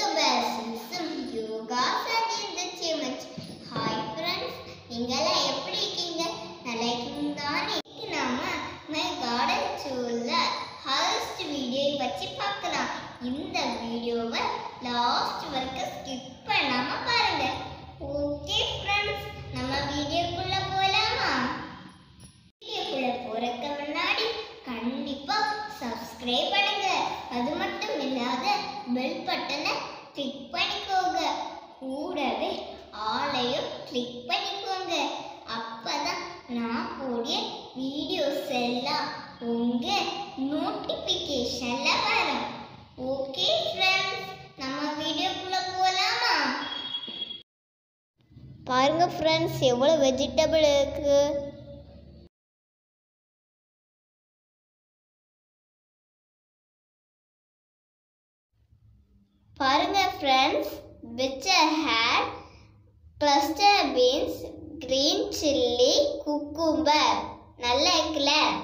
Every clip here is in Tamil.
Yoga yoga and achievements. Hi friends, நீங்களா எப்படி இருக்கீங்க? நல்லா இருக்கீங்கதானே? நாம மை கார்டன் டூல்ல ஹார்வெஸ்ட் வீடியோ பத்தி பார்க்கலாம். இந்த வீடியோவை லாஸ்ட் வரைக்கும் ஸ்கிப் பண்ணாம பாருங்க. ஓகே ஃப்ரெண்ட்ஸ், நம்ம வீடியோக்குள்ள போலாமா? வீடியோக்குள்ள போறதுக்கு முன்னாடி கண்டிப்பா சப்ஸ்கிரைப் பண்ணுங்க. அது மட்டும் இல்லாத பெல் பட்டனை கிளிக் பண்ணிக்கோங்க. கூடவே ஆளையும் கிளிக் பண்ணிக்கோங்க. அப்பதான் நான் போடிய வீடியோஸ் எல்லாம் உங்க நோட்டிபிகேஷன்ல வரும். ஓகே ஃப்ரெண்ட்ஸ், நம்ம வீடியோக்குள்ள போலாமா? பாருங்க ஃப்ரெண்ட்ஸ், எவ்வளவு வெஜிடபிள் இருக்கு. பாருங்க friends, which I had cluster beans, green chilli, cucumber. நல்லா இருக்குல்ல?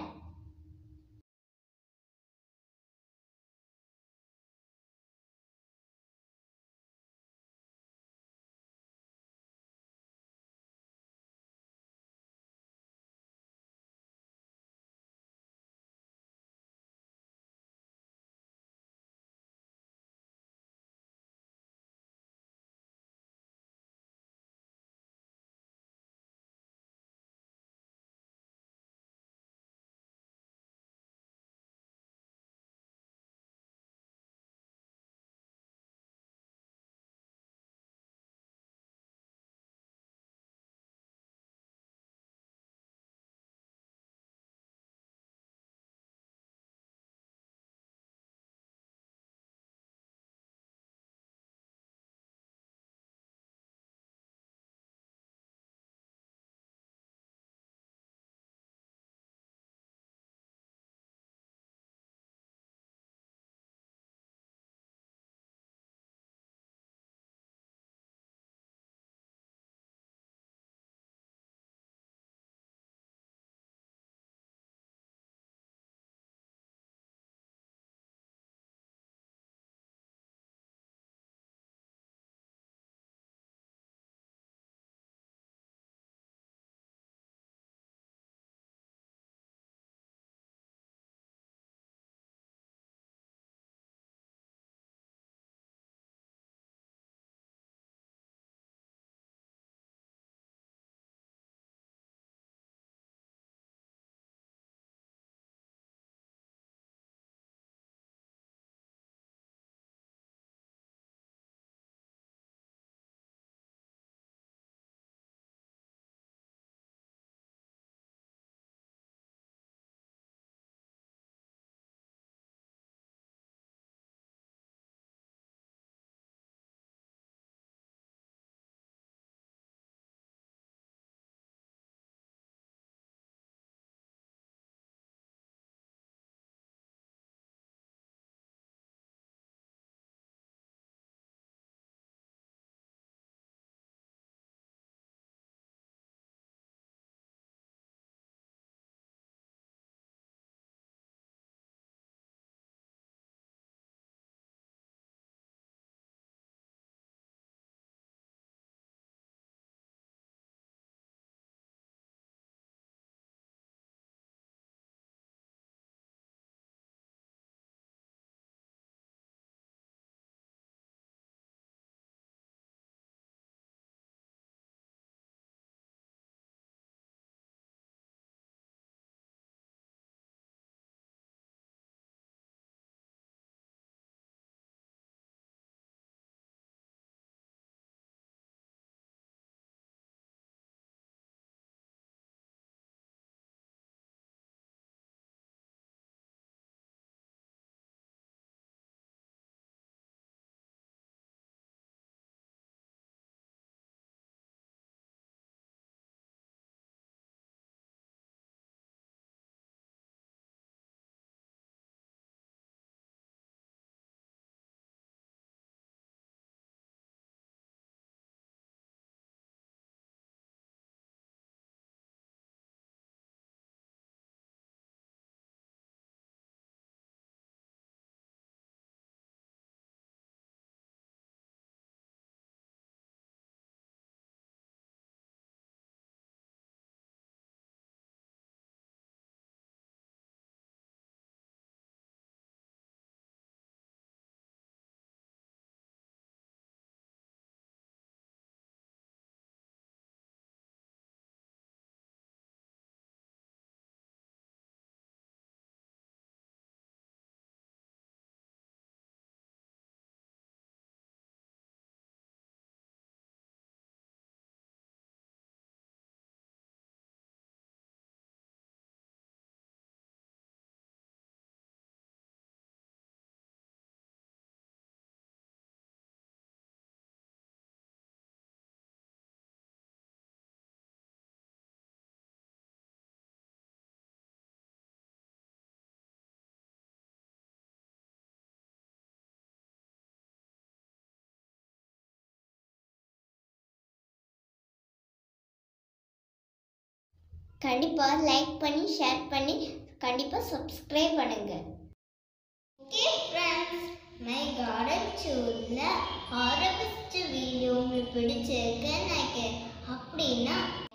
கண்டிப்பாக லைக் பண்ணி ஷேர் பண்ணி கண்டிப்பாக சப்ஸ்கிரைப் பண்ணுங்க. ஓகே ஃப்ரெண்ட்ஸ், மை கார்டன் டூரில் ஆரம்பிச்ச வீடியோ உங்களுக்கு பிடிச்சிருக்குன்னு நினைக்கிறேன். அப்படின்னா